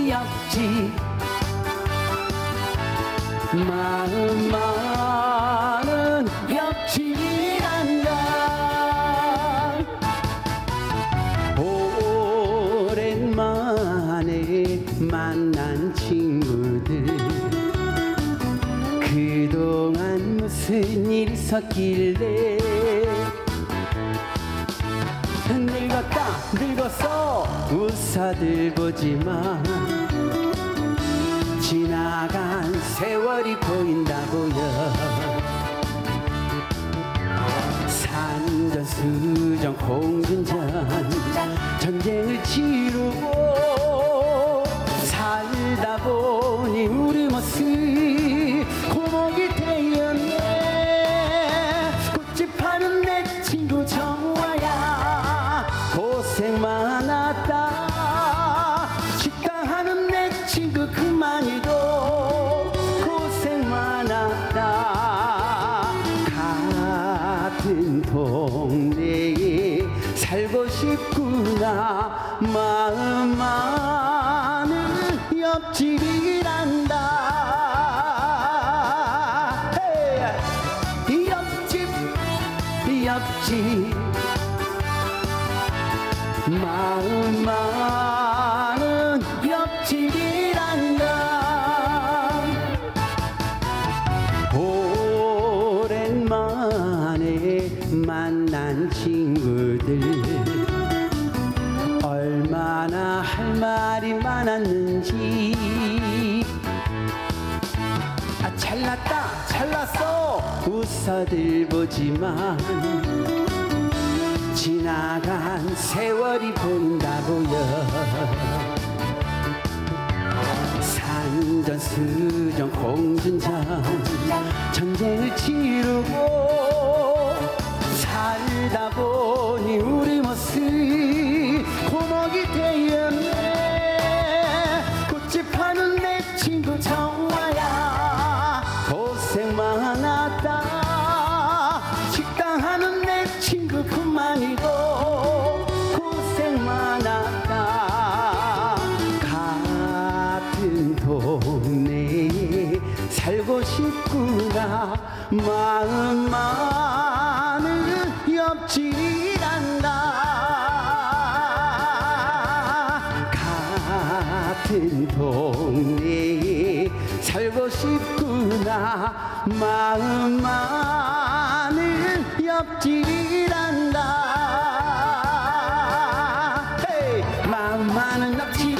옆집 마음 많은 옆집이란다. 오랜만에 만난 친구들 그동안 무슨 일이 있었길래 늙었다 늙었어 웃어들 보지만 지나간 세월이 보인다고요. 산전수전 공군전 전쟁을 치르고 살다 보니 우리 모습 고목이 되었네. 꽃집 파는 내 친구 정화야 고생 많았다. 식당 하는 내 친구 그만이도 고생 많았다. 같은 동네에 살고 싶구나. 마음 많은 옆집이란다. 옆집 마음 많은 옆집이란다. 오랜만에 만난 친구들 얼마나 할 말이 많았는지 잘났다 잘났어 웃어들 보지만 지나간 세월이 보인다고요. 산전수전 공전전 전쟁을 치르고 살다 보니 우리 모습 고목이 되었네. 꽃집 파는 내 친구 정화야 고생 많았다. 식당 하는 내 친구 그만이고 고생 많았다. 같은 동네에 살고 싶구나. 마음 많은 옆집이란다. 같은 동네에 살고 싶구나. 마음 많은 옆집이란다. 마음 많은 옆집